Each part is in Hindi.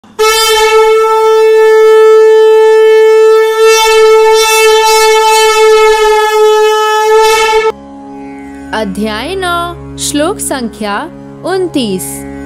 अध्याय 9 श्लोक संख्या 29।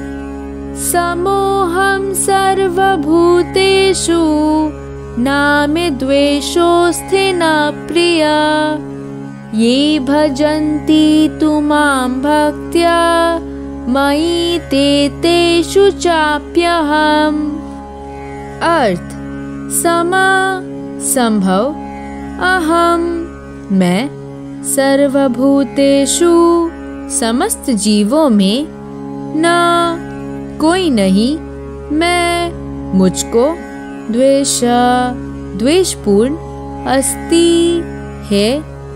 समोहं सर्वभूतेषु नामे द्वेषोऽस्ति न प्रिया ये भजन्ति तु मां भक्त्या मयि ते तेषु चाप्यहम्। अर्थ: समा संभव, अहम मैं, सर्वभूतेषु समस्त जीवों में, न कोई नहीं, मैं मुझको, द्वेष द्वेषपूर्ण, अस्ति है,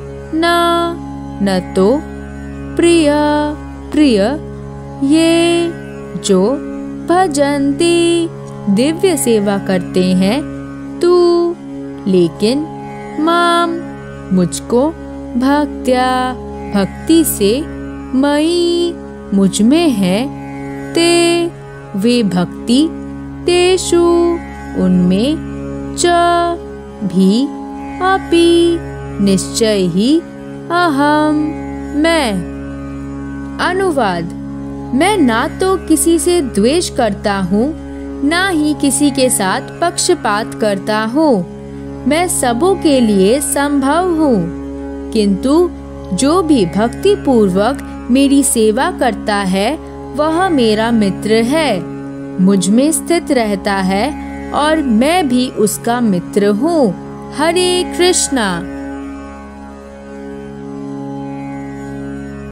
न तो, प्रिय प्रिय, ये जो भजन्ति दिव्य सेवा करते हैं, तू लेकिन, माम मुझको, भक्त्या भक्ति से, मयि मुझ में है, ते वे भक्ति, तेषु उनमें, च भी, अपि निश्चय ही, अहम मैं। अनुवाद: मैं ना तो किसी से द्वेष करता हूँ, ना ही किसी के साथ पक्षपात करता हूँ। मैं सबों के लिए संभव हूँ, किंतु जो भी भक्ति पूर्वक मेरी सेवा करता है वह मेरा मित्र है, मुझ में स्थित रहता है और मैं भी उसका मित्र हूँ। हरे कृष्णा।